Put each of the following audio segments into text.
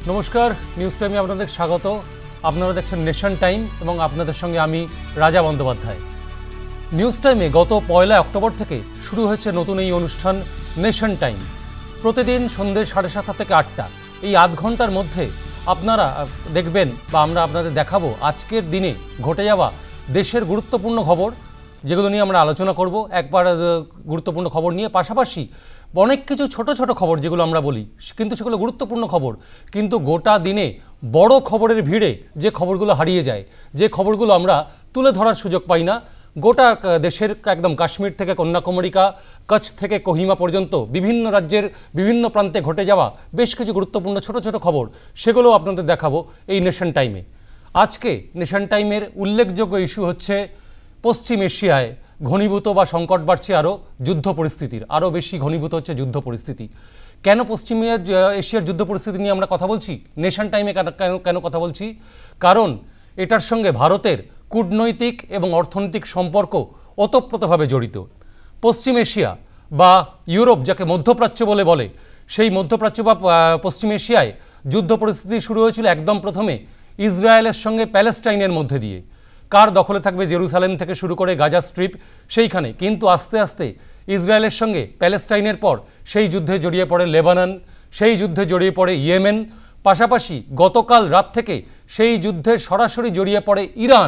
নমস্কার, নিউজ টাইমে আপনাদের স্বাগত। আপনারা দেখছেন নেশন টাইম এবং আপনাদের সঙ্গে আমি রাজা বন্দ্যোপাধ্যায়। নিউজ টাইমে গত 1 অক্টোবর থেকে শুরু হয়েছে নতুন এই অনুষ্ঠান নেশন টাইম। প্রতিদিন সন্ধ্যে 7:30 থেকে 8টা এই আধ ঘন্টার মধ্যে আপনারা দেখবেন বা আমরা আপনাদের দেখাবো আজকের দিনে ঘটে যাওয়া দেশের গুরুত্বপূর্ণ খবর, যেগুলো নিয়ে আমরা আলোচনা করব। একবার গুরুত্বপূর্ণ খবর নিয়ে পাশাপাশি অনেক কিছু ছোট ছোট খবর যেগুলো আমরা বলি, কিন্তু সেগুলো গুরুত্বপূর্ণ খবর, কিন্তু গোটা দিনে বড় খবরের ভিড়ে যে খবরগুলো হারিয়ে যায়, যে খবরগুলো আমরা তুলে ধরার সুযোগ পাই না। গোটা দেশের একদম কাশ্মীর থেকে কন্যাকুমারিকা, কচ্ছ থেকে কোহিমা পর্যন্ত বিভিন্ন রাজ্যের বিভিন্ন প্রান্তে ঘটে যাওয়া বেশ কিছু গুরুত্বপূর্ণ ছোট ছোট খবর, সেগুলো আপনাদের দেখাবো এই নেশন টাইমে। আজকে নেশন টাইমের উল্লেখযোগ্য ইস্যু হচ্ছে পশ্চিম এশিয়ায় ঘনীভূত বা সংকট বাড়ছে আরও যুদ্ধ পরিস্থিতির, আরও বেশি ঘনীভূত হচ্ছে যুদ্ধ পরিস্থিতি। কেন পশ্চিম এশিয়ার যুদ্ধ পরিস্থিতি নিয়ে আমরা কথা বলছি নেশন টাইমে, কেন কথা বলছি? কারণ এটার সঙ্গে ভারতের কূটনৈতিক এবং অর্থনৈতিক সম্পর্ক ওতপ্রোতভাবে জড়িত। পশ্চিম এশিয়া বা ইউরোপ, যাকে মধ্যপ্রাচ্য বলে, সেই মধ্যপ্রাচ্য বা পশ্চিম এশিয়ায় যুদ্ধ পরিস্থিতি শুরু হয়েছিল একদম প্রথমে ইসরায়েলের সঙ্গে প্যালেস্টাইনের মধ্যে দিয়ে। কার দখলে থাকবে জেরুসালেম থেকে শুরু করে গাজা স্ট্রিপ, সেইখানে। কিন্তু আস্তে আস্তে ইসরায়েলের সঙ্গে প্যালেস্টাইনের পর সেই যুদ্ধে জড়িয়ে পড়ে লেবানন, সেই যুদ্ধে জড়িয়ে পড়ে ইয়েমেন, পাশাপাশি গতকাল রাত থেকে সেই যুদ্ধে সরাসরি জড়িয়ে পড়ে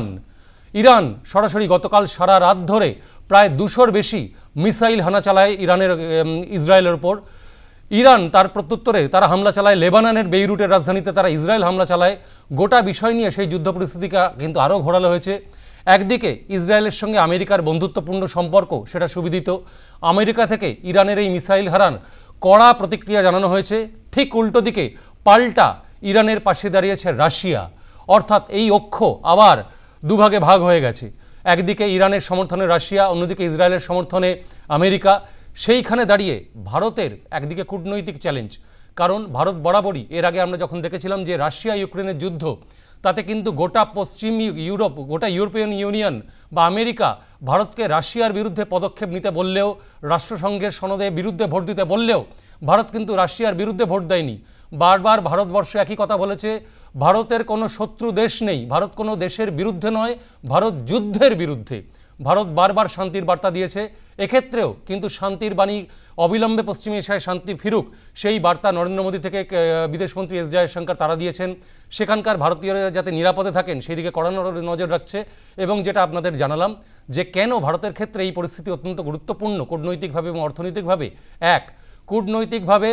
ইরান সরাসরি গতকাল সারা রাত ধরে প্রায় 200-র বেশি মিসাইল হানা চালায় ইসরায়েলের ওপর। ইরান তার প্রত্যুত্তরে তারা হামলা চালায় লেবাননের বেইরুটের রাজধানীতে, তারা ইসরায়েল হামলা চালায়। গোটা বিষয় নিয়ে সেই যুদ্ধ পরিস্থিতিকে কিন্তু আরও ঘোরালো হয়েছে। একদিকে ইসরায়েলের সঙ্গে আমেরিকার বন্ধুত্বপূর্ণ সম্পর্ক, সেটা সুবিদিত। আমেরিকা থেকে ইরানের এই মিসাইল হারান কড়া প্রতিক্রিয়া জানানো হয়েছে। ঠিক উল্টো দিকে পাল্টা ইরানের পাশে দাঁড়িয়েছে রাশিয়া, অর্থাৎ এই অক্ষ আবার দুভাগে ভাগ হয়ে গেছে। একদিকে ইরানের সমর্থনে রাশিয়া, অন্যদিকে ইসরায়েলের সমর্থনে আমেরিকা। সেইখানে দাঁড়িয়ে ভারতের একদিকে কূটনৈতিক চ্যালেঞ্জ, কারণ ভারত বরাবরই এর আগে আমরা যখন দেখেছিলাম যে রাশিয়া ইউক্রেনের যুদ্ধ, তাতে কিন্তু গোটা পশ্চিম ইউরোপ, গোটা ইউরোপিয়ান ইউনিয়ন বা আমেরিকা ভারতকে রাশিয়ার বিরুদ্ধে পদক্ষেপ নিতে বললেও, রাষ্ট্রসংঘের সনদে বিরুদ্ধে ভোট দিতে বললেও ভারত কিন্তু রাশিয়ার বিরুদ্ধে ভোট দেয়নি। বারবার ভারতবর্ষ একই কথা বলেছে, ভারতের কোনো শত্রু দেশ নেই, ভারত কোনো দেশের বিরুদ্ধে নয়, ভারত যুদ্ধের বিরুদ্ধে। ভারত বারবার শান্তির বার্তা দিয়েছে। এক্ষেত্রেও কিন্তু শান্তির বাণী অবিলম্বে পশ্চিম এশিয়ায় শান্তি ফিরুক, সেই বার্তা নরেন্দ্র মোদী থেকে বিদেশমন্ত্রী এস জয়শঙ্কর তারা দিয়েছেন। সেখানকার ভারতীয়রা যাতে নিরাপদে থাকেন সেই দিকে কড়া নজর রাখছে। এবং যেটা আপনাদের জানালাম যে কেন ভারতের ক্ষেত্রে এই পরিস্থিতি অত্যন্ত গুরুত্বপূর্ণ কূটনৈতিকভাবে এবং অর্থনৈতিকভাবে। কূটনৈতিকভাবে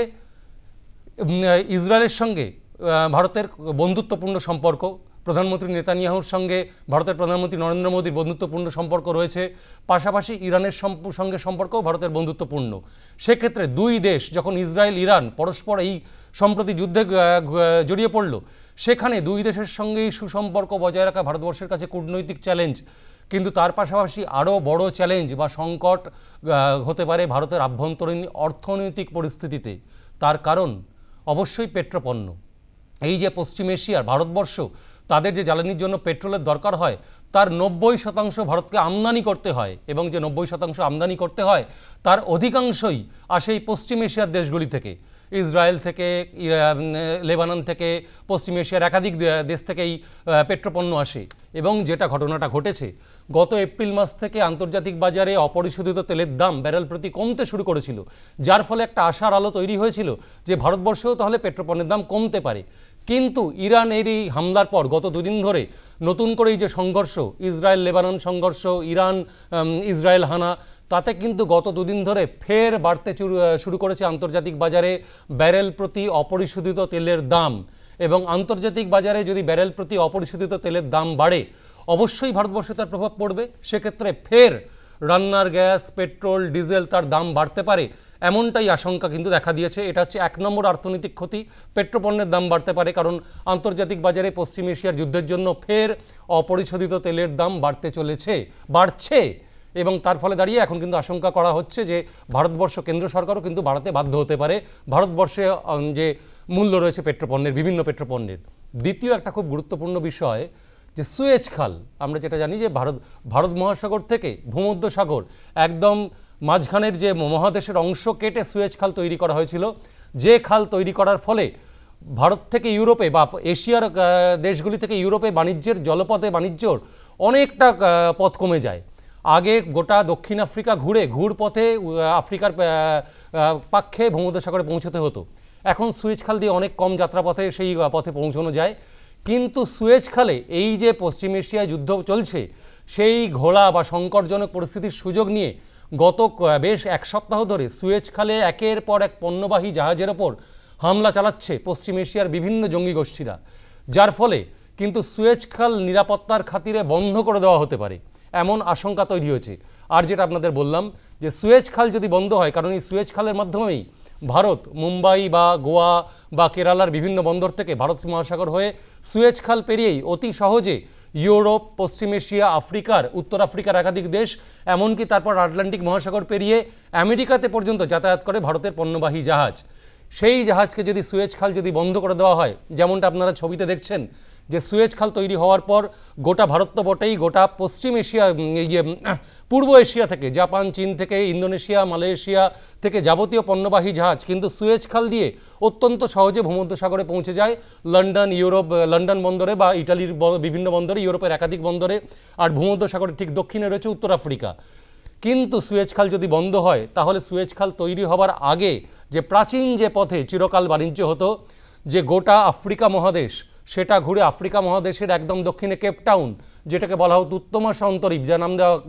ইসরায়েলের সঙ্গে ভারতের বন্ধুত্বপূর্ণ সম্পর্ক, প্রধানমন্ত্রী নেতানিয়াহুর সঙ্গে ভারতের প্রধানমন্ত্রী নরেন্দ্র মোদীর বন্ধুত্বপূর্ণ সম্পর্ক রয়েছে। পাশাপাশি ইরানের সঙ্গে সম্পর্কও ভারতের বন্ধুত্বপূর্ণ। সেক্ষেত্রে দুই দেশ যখন ইসরায়েল ইরান পরস্পর এই সম্প্রতি যুদ্ধে জড়িয়ে পড়ল, সেখানে দুই দেশের সঙ্গেই সুসম্পর্ক বজায় রাখা ভারতবর্ষের কাছে কূটনৈতিক চ্যালেঞ্জ। কিন্তু তার পাশাপাশি আরও বড় চ্যালেঞ্জ বা সংকট হতে পারে ভারতের আভ্যন্তরীণ অর্থনৈতিক পরিস্থিতিতে। তার কারণ অবশ্যই পেট্রোপণ্য। এই যে পশ্চিম এশিয়ার ভারতবর্ষ, তাদের যে জ্বালানির জন্য পেট্রোলের দরকার হয়, তার 90% ভারতকে আমদানি করতে হয়, এবং যে 90% আমদানি করতে হয় তার অধিকাংশই আসে এই পশ্চিম এশিয়ার দেশগুলি থেকে, ইসরায়েল থেকে, লেবানন থেকে, পশ্চিম এশিয়ার একাধিক দেশ থেকে এই পেট্রোপণ্য আসে। এবং যেটা ঘটনাটা ঘটেছে, গত এপ্রিল মাস থেকে আন্তর্জাতিক বাজারে অপরিশোধিত তেলের দাম ব্যারেল প্রতি কমতে শুরু করেছিল, যার ফলে একটা আশার আলো তৈরি হয়েছিল যে ভারতবর্ষেও তাহলে পেট্রোপণ্যের দাম কমতে পারে। কিন্তু ইরানের এই হামলার পর গত দুদিন ধরে নতুন করে এই যে সংঘর্ষ, ইসরায়েল লেবানন সংঘর্ষ, ইরান ইসরায়েল হানা, তাতে কিন্তু গত দুদিন ধরে ফের বাড়তে শুরু করেছে আন্তর্জাতিক বাজারে ব্যারেল প্রতি অপরিশোধিত তেলের দাম। এবং আন্তর্জাতিক বাজারে যদি ব্যারেল প্রতি অপরিশোধিত তেলের দাম বাড়ে, অবশ্যই ভারতবর্ষে তার প্রভাব পড়বে। সেক্ষেত্রে ফের রান্নার গ্যাস, পেট্রোল, ডিজেল তার দাম বাড়তে পারে, এমনটাই আশঙ্কা কিন্তু দেখা দিয়েছে। এটা হচ্ছে 1 নম্বর অর্থনৈতিক ক্ষতি, পেট্রোপণ্যের দাম বাড়তে পারে, কারণ আন্তর্জাতিক বাজারে পশ্চিম এশিয়ার যুদ্ধের জন্য ফের অপরিশোধিত তেলের দাম বাড়ছে। এবং তার ফলে দাঁড়িয়ে এখন কিন্তু আশঙ্কা করা হচ্ছে যে ভারতবর্ষ, কেন্দ্র সরকারও কিন্তু বাড়াতে বাধ্য হতে পারে ভারতবর্ষে যে মূল্য রয়েছে পেট্রোপণ্যের, বিভিন্ন পেট্রোপণ্যের। দ্বিতীয় একটা খুব গুরুত্বপূর্ণ বিষয় যে সুয়েজ খাল, আমরা যেটা জানি যে ভারত মহাসাগর থেকে ভূমধ্যসাগর একদম মাঝখানের যে মহাদেশের অংশ কেটে সুয়েজ খাল তৈরি করা হয়েছিল, যে খাল তৈরি করার ফলে ভারত থেকে ইউরোপে বা এশিয়ার দেশগুলি থেকে ইউরোপে বাণিজ্যের জলপথে বাণিজ্যর অনেকটা পথ কমে যায়। আগে গোটা দক্ষিণ আফ্রিকা ঘুরে ঘুরপথে আফ্রিকার পাক্ষে ভূমধ্যসাগরে পৌঁছতে হতো। এখন সুয়েজ খাল দিয়ে অনেক কম যাত্রাপথে সেই পথে পৌঁছানো যায়। কিন্তু সুয়েজ খালে এই যে পশ্চিম এশিয়ায় যুদ্ধ চলছে, সেই ঘোলা বা সংকটজনক পরিস্থিতির সুযোগ নিয়ে গত বেশ এক সপ্তাহ ধরে সুয়েজ খালে একের পর এক পণ্যবাহী জাহাজের ওপর হামলা চালাচ্ছে পশ্চিম এশিয়ার বিভিন্ন জঙ্গি গোষ্ঠীরা, যার ফলে কিন্তু সুয়েজ খাল নিরাপত্তার খাতিরে বন্ধ করে দেওয়া হতে পারে এমন আশঙ্কা তৈরি হয়েছে। আর যেটা আপনাদের বললাম যে সুয়েজ খাল যদি বন্ধ হয়, কারণ এই সুয়েজ খালের মাধ্যমেই ভারত মুম্বাই বা গোয়া বা কেরালার বিভিন্ন বন্দর থেকে ভারত মহাসাগর হয়ে সুয়েজ খাল পেরিয়েই অতি সহজে ইউরোপ, পশ্চিম এশিয়া, আফ্রিকার উত্তর আফ্রিকার একাধিক দেশ, এমনকি তারপর আটলান্টিক মহাসাগর পেরিয়ে আমেরিকাতে পর্যন্ত যাতায়াত করে ভারতের পণ্যবাহী জাহাজ। সেই জাহাজকে যদি সুয়েজ খাল যদি বন্ধ করে দেওয়া হয়, যেমনটা আপনারা ছবিতে দেখছেন যে সুয়েজ খাল তৈরি হওয়ার পর গোটা ভারত তো বটেই, গোটা পশ্চিম এশিয়া, পূর্ব এশিয়া থেকে জাপান, চীন থেকে ইন্দোনেশিয়া, মালয়েশিয়া থেকে যাবতীয় পণ্যবাহী জাহাজ কিন্তু সুয়েজ খাল দিয়ে অত্যন্ত সহজে ভূমধ্যসাগরে পৌঁছে যায় লন্ডন, ইউরোপ, লন্ডন বন্দরে বা ইটালির বিভিন্ন বন্দরে, ইউরোপের একাধিক বন্দরে, আর ভূমধ্যসাগরের ঠিক দক্ষিণে রয়েছে উত্তর আফ্রিকা। কিন্তু সুয়েজ খাল যদি বন্ধ হয়, তাহলে সুয়েজ খাল তৈরি হবার আগে যে প্রাচীন যে পথে চিরকাল বাণিজ্য হতো, যে গোটা আফ্রিকা মহাদেশ, সেটা ঘুরে আফ্রিকা মহাদেশের একদম দক্ষিণে কেপটাউন, যেটাকে বলা হতো উত্তমা সন্তরীপ, যার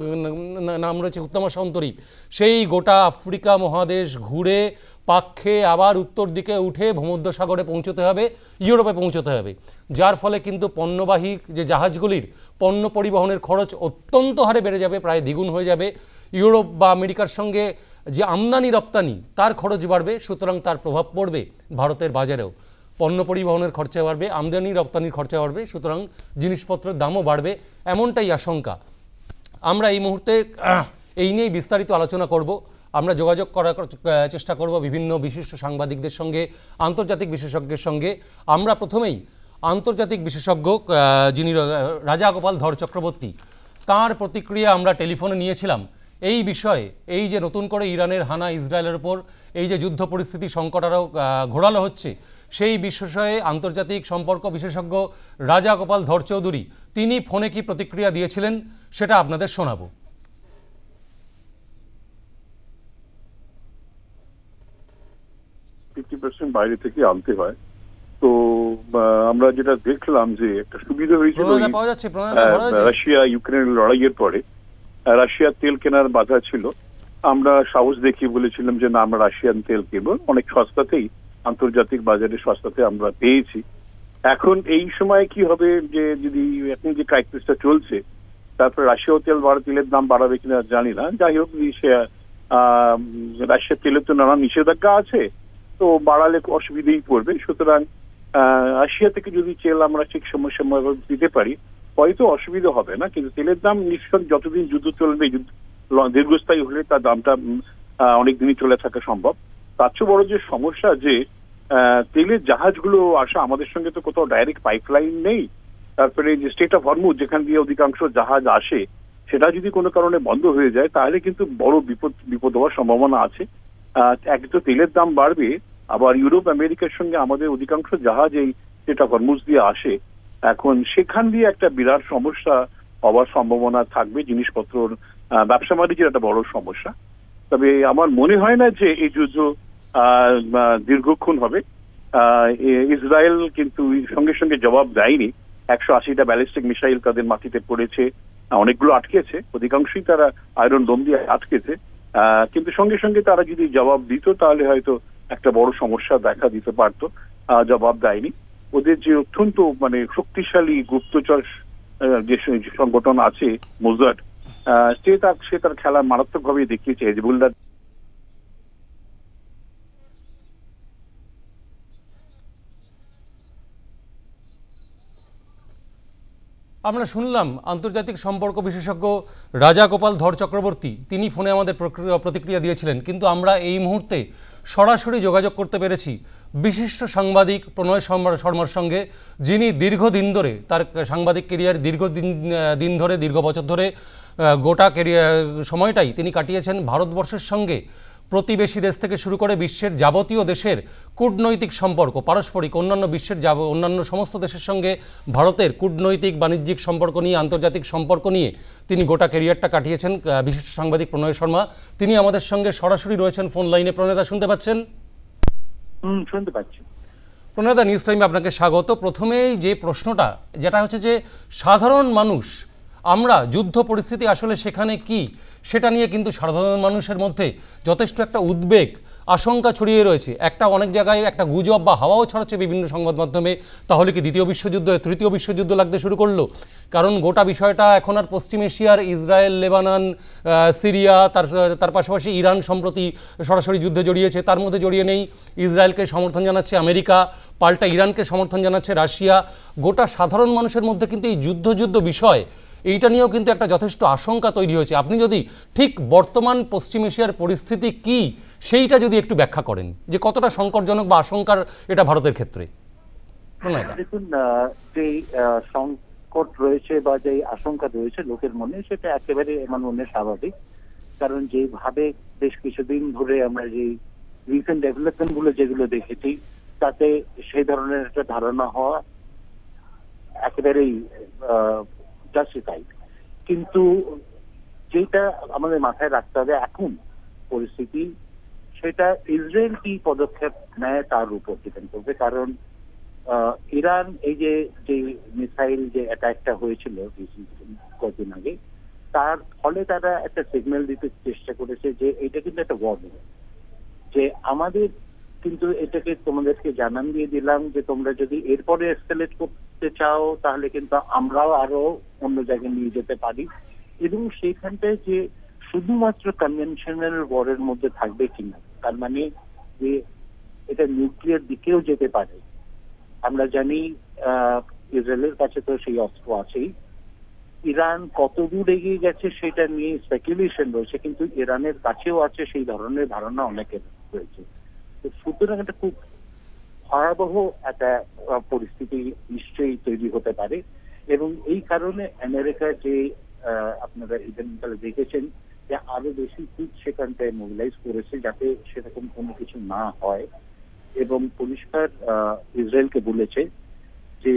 নাম রয়েছে উত্তমা সন্তরীপ, সেই গোটা আফ্রিকা মহাদেশ ঘুরে পাক্ষে আবার উত্তর দিকে উঠে ভূমধ্যসাগরে পৌঁছতে হবে, ইউরোপে পৌঁছতে হবে। যার ফলে কিন্তু পণ্যবাহী যে জাহাজগুলির পণ্য পরিবহনের খরচ অত্যন্ত হারে বেড়ে যাবে, প্রায় দ্বিগুণ হয়ে যাবে। ইউরোপ বা আমেরিকার সঙ্গে যে আমদানি রপ্তানি, তার খরচ বাড়বে, সুতরাং তার প্রভাব পড়বে ভারতের বাজারেও। পণ্য পরিবহনের খরচা বাড়বে, আমদানি রপ্তানির খরচা বাড়বে, সুতরাং জিনিসপত্রের দামও বাড়বে, এমনটাই আশঙ্কা। আমরা এই মুহূর্তে এই নিয়েই বিস্তারিত আলোচনা করব। আমরা যোগাযোগ করার চেষ্টা করব বিভিন্ন বিশিষ্ট সাংবাদিকদের সঙ্গে, আন্তর্জাতিক বিশেষজ্ঞের সঙ্গে। আমরা প্রথমেই আন্তর্জাতিক বিশেষজ্ঞ যিনি রাজা গোপাল ধর চক্রবর্তী, তাঁর প্রতিক্রিয়া আমরা টেলিফোনে নিয়েছিলাম এই বিষয়ে। এই যে নতুন করে ইরানের হানা ইসরায়েলের ওপর এই যে যুদ্ধ পরিস্থিতি সংকট আরও ঘোরালো হচ্ছে, সেই বিষয়ে আন্তর্জাতিক সম্পর্ক বিশেষজ্ঞ রাজা গোপাল ধর চৌধুরী তিনি ফোনে কি প্রতিক্রিয়া দিয়েছিলেন সেটা আপনাদের শোনাবো। 50% বাইরে থেকে আনতে হয়। তো আমরা যেটা দেখলাম যে একটা সুবিধা হয়েছিল রাশিয়া ইউক্রেনের লড়াইয়ের পরে, রাশিয়ার তেল কেনার বাধা ছিল। আমরা সাহস দেখিয়ে বলেছিলাম যে না, আমরা রাশিয়ান তেল কেবল অনেক সস্তাতেই, আন্তর্জাতিক বাজারে সস্তাতে আমরা পেয়েছি। এখন এই সময় কি হবে যে যদি এখন যে ক্রাইসিসটা চলছে, তারপরে রাশিয়াও তেলের দাম বাড়াবে কিনা জানি না। যাই হোক, রাশিয়ার তেলের তো নানা নিষেধাজ্ঞা আছে, তো বাড়ালে অসুবিধেই পড়বে। সুতরাং রাশিয়া থেকে যদি তেল আমরা ঠিক সময় দিতে পারি, হয়তো অসুবিধা হবে না। কিন্তু তেলের দাম নিশ্চয় যতদিন যুদ্ধ চলবে, দীর্ঘস্থায়ী হলে তার দামটা অনেকদিনই চলে থাকা সম্ভব। তার চেয়ে বড় যে সমস্যা যে তেলের জাহাজগুলো আসা, আমাদের সঙ্গে তো কোথাও ডাইরেক্ট পাইপলাইন নেই। তারপরে যে স্ট্রেট অফ হরমুজ, যেখান দিয়ে অধিকাংশ জাহাজ আসে, সেটা যদি কোনো কারণে বন্ধ হয়ে যায়, তাহলে কিন্তু বড় বিপদ হওয়ার সম্ভাবনা আছে। এক তো তেলের দাম বাড়বে, আবার ইউরোপ আমেরিকার সঙ্গে আমাদের অধিকাংশ জাহাজ এই স্ট্রেট অফ হরমুজ দিয়ে আসে। এখন সেখান দিয়ে একটা বিরাট সমস্যা হওয়ার সম্ভাবনা থাকবে, জিনিসপত্র ব্যবসা বাণিজ্যের একটা বড় সমস্যা। তবে আমার মনে হয় না যে এই যুদ্ধ দীর্ঘক্ষণ হবে। ইসরায়েল কিন্তু সঙ্গে সঙ্গে জবাব দেয়নি। 180টা ব্যালিস্টিক মিসাইল তাদের মাটিতে পড়েছে, অনেকগুলো আটকেছে, অধিকাংশই তারা আয়রন ডোম দিয়ে আটকেছে। কিন্তু সঙ্গে সঙ্গে তারা যদি জবাব দিত, তাহলে হয়তো একটা বড় সমস্যা দেখা দিতে পারত। জবাব দেয়নি। ওদের যে অত্যন্ত শক্তিশালী গুপ্তচর যে সংগঠন আছে মোসাদ, সে তার খেলা মারাত্মকভাবে দেখিয়েছে। হিজবুল্লাহ আমরা শুনলাম আন্তর্জাতিক সম্পর্ক বিশেষজ্ঞ রাজা গোপাল ধর চক্রবর্তী, তিনি ফোনে আমাদের প্রতিক্রিয়া দিয়েছিলেন। কিন্তু আমরা এই মুহূর্তে সরাসরি যোগাযোগ করতে পেরেছি বিশিষ্ট সাংবাদিক প্রণয় শর্মার সঙ্গে, যিনি দীর্ঘদিন ধরে তার সাংবাদিক কেরিয়ার দীর্ঘ বছর ধরে গোটা কেরিয়ার সময়টাই তিনি কাটিয়েছেন ভারতবর্ষের সঙ্গে প্রতিবেশী দেশ থেকে শুরু করে বিশ্বের যাবতীয় দেশের কূটনৈতিক সম্পর্ক, পারস্পরিক অন্যান্য বিশ্বের অন্যান্য সমস্ত দেশের সঙ্গে ভারতের কূটনৈতিক বাণিজ্যিক সম্পর্ক নিয়ে, আন্তর্জাতিক সম্পর্ক নিয়ে তিনি গোটা ক্যারিয়ারটা কাটিয়েছেন। বিশিষ্ট সাংবাদিক প্রণয় শর্মা তিনি আমাদের সঙ্গে সরাসরি রয়েছেন ফোন লাইনে। প্রণয়দা শুনতে পাচ্ছেন? শুনতে পাচ্ছি। প্রণয়দা, নিউজ টাইমে আপনাকে স্বাগত। প্রথমেই যে প্রশ্নটা যেটা হচ্ছে যে সাধারণ মানুষ, আমরা যুদ্ধ পরিস্থিতি আসলে সেখানে কি সেটা নিয়ে কিন্তু সাধারণ মানুষের মধ্যে যথেষ্ট একটা উদ্বেগ, আশঙ্কা ছড়িয়ে রয়েছে। একটা অনেক জায়গায় একটা গুজব বা হাওয়াও ছড়াচ্ছে বিভিন্ন সংবাদ মাধ্যমে, তাহলে কি দ্বিতীয় বিশ্বযুদ্ধ, তৃতীয় বিশ্বযুদ্ধ লাগতে শুরু করলো? কারণ গোটা বিষয়টা এখন আর পশ্চিম এশিয়ার ইসরায়েল, লেবানন, সিরিয়া, তার পাশাপাশি ইরান সম্প্রতি সরাসরি যুদ্ধে জড়িয়েছে, তার মধ্যে জড়িয়ে নেই ইসরায়েলকে সমর্থন জানাচ্ছে আমেরিকা, পাল্টা ইরানকে সমর্থন জানাচ্ছে রাশিয়া। গোটা সাধারণ মানুষের মধ্যে কিন্তু এই যুদ্ধ বিষয়, এইটা নিয়েও কিন্তু একটা যথেষ্ট আশঙ্কা তৈরি হয়েছে। আপনি যদি ঠিক বর্তমান পশ্চিম এশিয়ার পরিস্থিতি কি সেইটা যদি একটু ব্যাখ্যা করেন, যে কতটা সংকটজনক বা আশঙ্কার এটা ভারতের ক্ষেত্রে। দেখুন, যে সংকট রয়েছে বা যে আশঙ্কা রয়েছে লোকের মনে, সেটা একেবারে আমার মনে স্বাভাবিক। কারণ যেভাবে বেশ কিছুদিন ধরে আমরা যে রিসেন্ট ডেভেলপমেন্ট গুলো যেগুলো দেখেছি, তাতে সেই ধরনের একটা ধারণা হওয়া একেবারেই জাস্টিফাইড। কিন্তু যেটা আমাদের মাথায় রাখতে হবে এখন পরিস্থিতি, সেটা ইসরায়েল কি পদক্ষেপ নেয় তার উপর ডিপেন্ড করবে। কারণ ইরান এই যে মিসাইল যে অ্যাটাকটা হয়েছিল কয়েকদিন আগে, তার ফলে তারা একটা সিগন্যাল দিতে চেষ্টা করেছে যে এটা কিন্তু একটা ওয়ার্নিং, যে আমাদের কিন্তু এটাকে তোমাদেরকে জানান দিয়ে দিলাম যে তোমরা যদি এরপরে এসকেলেট করতে চাও তাহলে কিন্তু আমরাও আরো অন্য জায়গায় নিয়ে যেতে পারি। এবং সেইখানটায় যে শুধুমাত্র কনভেনশনাল ওয়ারের মধ্যে থাকবে কিনা, তার মানে যে এটা নিউক্লিয়ার দিকেও যেতে পারে। আমরা জানি ইসরায়েলের কাছে তো সেই অস্ত্র আছেই। ইরান কত দূর এগিয়ে গেছে সেটা নিয়ে স্পেকুলেশন রয়েছে, কিন্তু ইরানের কাছেও আছে সেই ধরনের ধারণা অনেকের রয়েছে। সুতরাং এটা খুব ভয়াবহ একটা পরিস্থিতি নিশ্চয়ই তৈরি হতে পারে। এবং এই কারণে আমেরিকা যে আপনারা ইদানিংকালে দেখেছেন যে আরো বেশি ট্রুপ সেখানটায় মোবিলাইজ করেছে যাতে সেরকম কোনো কিছু না হয়, এবং পরিষ্কার ইসরায়েলকে বলেছে যে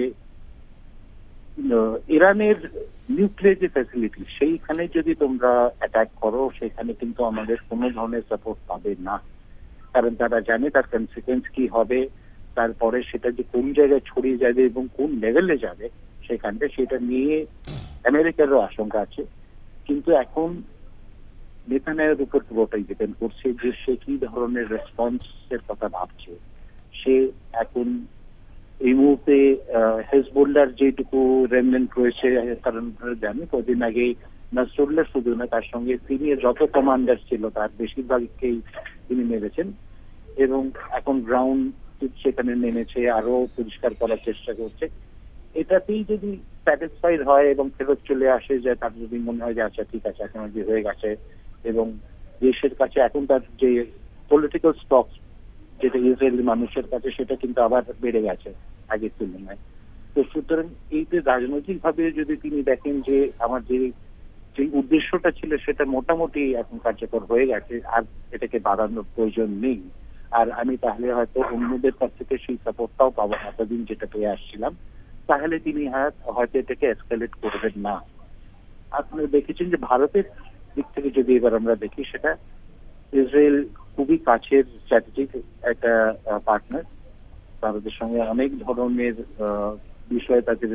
ইরানের নিউক্লিয়ার যে ফ্যাসিলিটি সেইখানে যদি তোমরা অ্যাটাক করো সেখানে কিন্তু আমাদের কোনো ধরনের সাপোর্ট পাবে না। কারণ তারা জানে তার কনসিকুয়েন্স কি হবে, তারপরে সেটা যে কোন জায়গায় ছড়িয়ে যাবে এবং কোন লেভেলে যাবে সেখানটা, সেটা নিয়ে আমেরিকারও আশঙ্কা আছে। কিন্তু এখন নেতানিয়াহুর উপর পুরোটাই ডিপেন্ড করছে যে সে কি ধরনের রেসপন্সের কথা ভাবছে। সে এখন এই মুহূর্তে হেজবুল্লাহর যেটুকু রেমনেন্ট রয়েছে, কারণ জানি কদিন আগে নাসরুল্লাহ শুধু না, তার সঙ্গে সিনিয়র যত কমান্ডার ছিল তার বেশিরভাগকেই তিনি মেরেছেন, এবং এখন গ্রাউন্ড সেখানে নেমেছে, আরো পরিষ্কার করার চেষ্টা করছে। এটাতেই যদি স্যাটিসফাইড হয় এবং ফেরত চলে আসে, যে তার যদি মনে হয় যে আচ্ছা ঠিক আছে এখন যে হয়ে গেছে, এবং দেশের কাছে এখন তার যে পলিটিক্যাল স্টক যেটা ইসরায়েলি মানুষের কাছে সেটা কিন্তু আবার বেড়ে গেছে আগের তুলনায়। তো সুতরাং এই যে রাজনৈতিক ভাবে যদি তিনি দেখেন যে আমার যে উদ্দেশ্যটা ছিল সেটা মোটামুটি এখন কার্যকর হয়ে গেছে, আর এটাকে বাড়ানোর প্রয়োজন নেই, আর আমি তাহলে হয়তো অন্যদের কাছ থেকে সেই সাপোর্টটাও পাবো এতদিন যেটা পেয়ে আসছিলাম, তাহলে তিনি হয়তো এটাকে এসকেলেট করবেন না। আপনারা দেখেছেন যে ভারতের দিক থেকে যদি এবার আমরা দেখি, সেটা ইসরায়েল খুবই কাছের স্ট্র্যাটেজিক একটা পার্টনার। ভারতের সঙ্গে অনেক ধরনের বিষয়ে তাদের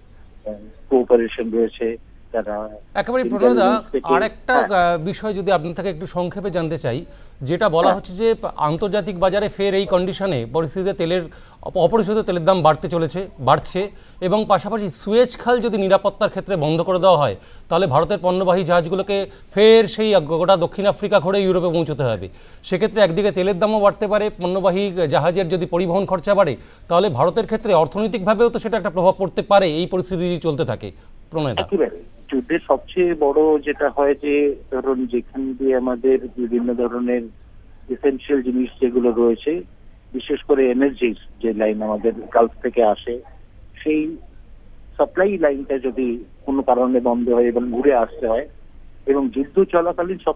কোঅপারেশন রয়েছে। একেবারে প্রণয়দা, আরেকটা বিষয় যদি আপনার থেকে একটু সংক্ষেপে জানতে চাই, যেটা বলা হচ্ছে যে আন্তর্জাতিক বাজারে ফের এই কন্ডিশনে পরিস্থিতিতে অপরিশোধিত তেলের দাম বাড়ছে, এবং পাশাপাশি সুয়েজ খাল যদি নিরাপত্তার ক্ষেত্রে বন্ধ করে দেওয়া হয় তাহলে ভারতের পণ্যবাহী জাহাজগুলোকে ফের সেই গোটা দক্ষিণ আফ্রিকা ঘুরে ইউরোপে পৌঁছতে হবে। সেক্ষেত্রে একদিকে তেলের দামও বাড়তে পারে, পণ্যবাহী জাহাজের যদি পরিবহন খরচা বাড়ে তাহলে ভারতের ক্ষেত্রে অর্থনৈতিকভাবেও তো সেটা একটা প্রভাব পড়তে পারে এই পরিস্থিতি যদি চলতে থাকে। প্রণয়দা, যুদ্ধের সবচেয়ে বড় যেটা হয় যে ধরুন যেখান দিয়ে আমাদের বিভিন্ন ধরনের এসেনশিয়াল জিনিস যেগুলো রয়েছে, বিশেষ করে এনার্জির যে লাইন আমাদের গালফ থেকে আসে, সেই সাপ্লাই লাইনটা যদি কোনো কারণে বন্ধ হয় এবং ঘুরে আসতে হয়, এবং যুদ্ধ চলাকালীন সবচেয়ে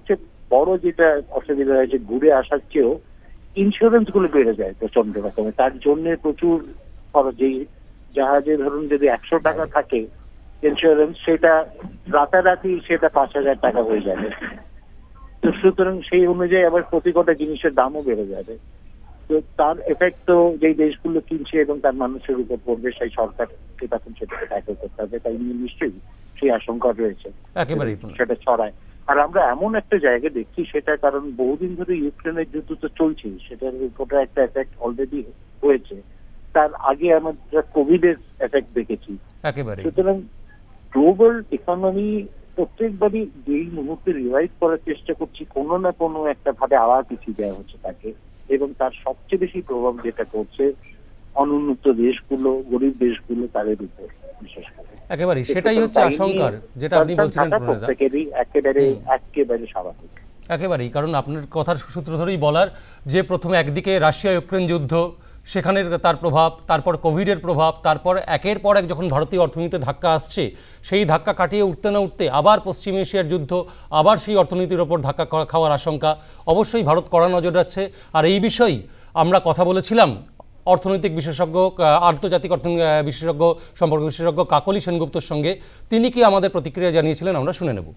বড় যেটা অসুবিধা হয়েছে, ঘুরে আসার চেয়েও ইন্স্যুরেন্স গুলো বেড়ে যায় প্রচন্ড রকমের। তার জন্য প্রচুর খরচ। যেই জাহাজে ধরুন যদি 100 টাকা থাকে ইন্স্যুরেন্স, সেটা রাতারাতি সেটা 5,000 টাকা হয়ে যাবে। তো সুতরাং সেই অনুযায়ী আবার প্রতি কটা জিনিসের দামও বেড়ে যাবে। তো তার এফেক্ট তো যেই দেশগুলো কিনছে এবং তার মানুষের উপর পড়বে, সেই সরকারকে তখন সেটাকে ট্যাকেল করতে হবে। তাই নিশ্চয়ই সেই আশঙ্কা রয়েছে সেটা ছড়ায়। আর আমরা এমন একটা জায়গা দেখছি, সেটা কারণ বহুদিন ধরে ইউক্রেনের যুদ্ধ তো চলছে, সেটার উপরে একটা এফেক্ট অলরেডি হয়েছে। তার আগে আমরা কোভিড এর এফেক্ট দেখেছি। সুতরাং গ্লোবাল ইকোনমি প্রত্যেকবারই যেই মুহূর্তে রিভাইভ করার চেষ্টা করছি, কোনো না কোনো একটা ভাবে আবার পিছিয়ে দেওয়া হচ্ছে তাকে। এবং তার সবচেয়ে বেশি প্রভাব যেটা করছে অনুন্নত দেশগুলো, গরিব দেশগুলো, তাদের উপর বিশেষ করে। একেবারে সেটাই হচ্ছে আশঙ্কার, যেটা আপনি বলছিলেন একেবারে স্বাভাবিক। একেবারেই, কারণ আপনার কথার সূত্র ধরেই বলার যে প্রথমে একদিকে রাশিয়া ইউক্রেন যুদ্ধ, সেখানের তার প্রভাব, তারপর কোভিডের প্রভাব, তারপর একের পর এক যখন ভারতীয় অর্থনীতিতে ধাক্কা আসছে, সেই ধাক্কা কাটিয়ে উঠতে না উঠতে আবার পশ্চিম এশিয়ার যুদ্ধ, আবার সেই অর্থনীতির ওপর ধাক্কা খাওয়ার আশঙ্কা। অবশ্যই ভারত কড়া নজর রাখছে। আর এই বিষয়েই আমরা কথা বলেছিলাম অর্থনৈতিক বিশেষজ্ঞ, আন্তর্জাতিক বিশেষজ্ঞ, সম্পর্ক বিশেষজ্ঞ কাকলি সেনগুপ্তর সঙ্গে। তিনি কি আমাদের প্রতিক্রিয়া জানিয়েছিলেন আমরা শুনে নেব।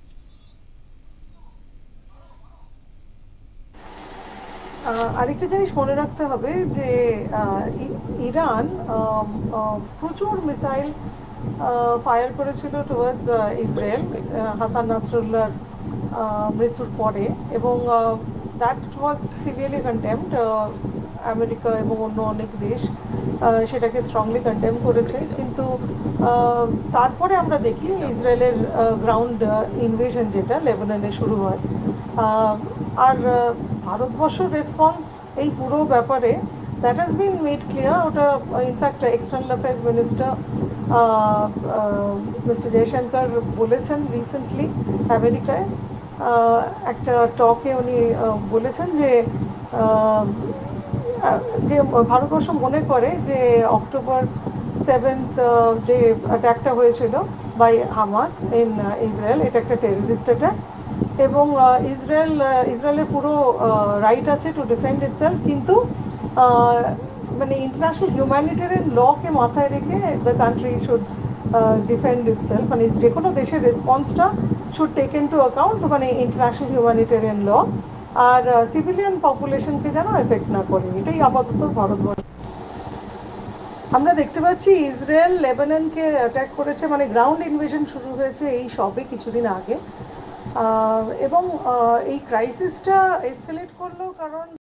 আরেকটা জিনিস মনে রাখতে হবে যে ইরান প্রচুর মিসাইল ফায়ার করেছিল টুয়ার্ডস ইসরায়েল হাসান নাসরুল্লাহর মৃত্যুর পরে, এবং that was severely condemned. America এবং অন্য অনেক দেশ সেটাকে স্ট্রংলি কন্ডেম করেছে। কিন্তু তারপরে আমরা দেখি ইসরায়েলের গ্রাউন্ড ইনভেশন যেটা লেবাননে শুরু হয়। আর ভারতবর্ষের রেসপন্স এই পুরো ব্যাপারে that has been made clear. ওটা in fact external affairs minister mister Jaishankar বলেছেন রিসেন্টলি আমেরিকায় একটা টকে। উনি বলেছেন যে ভারতবর্ষ মনে করে যে October 7th যে অ্যাটাকটা হয়েছিল বাই হামাস ইন ইসরায়েল, এটা একটা টেররিস্ট অ্যাটাক, এবং ইসরায়েলের পুরো রাইট আছে টু ডিফেন্ড ইটসেলফ। কিন্তু মানে ইন্টারন্যাশনাল হিউম্যানিটেরিয়ান লকে মাথায় রেখে the country should defend itself. মানে যে কোনো দেশের রেসপন্সটা should take into account মানে ইন্টারন্যাশনাল হিউম্যানিটেরিয়ান ল, আর সিভিলিয়ান পপুলেশনকে যেন এফেক্ট না করে। এটাই আপাতত ভারতবর্ষ। আমরা দেখতে পাচ্ছি ইসরায়েল লেবাননকে অ্যাটাক করেছে, মানে গ্রাউন্ড ইনভেশন শুরু হয়েছে এই সবে কিছুদিন আগে, এবং এই ক্রাইসিসটা এসকেলেট করলো কারণ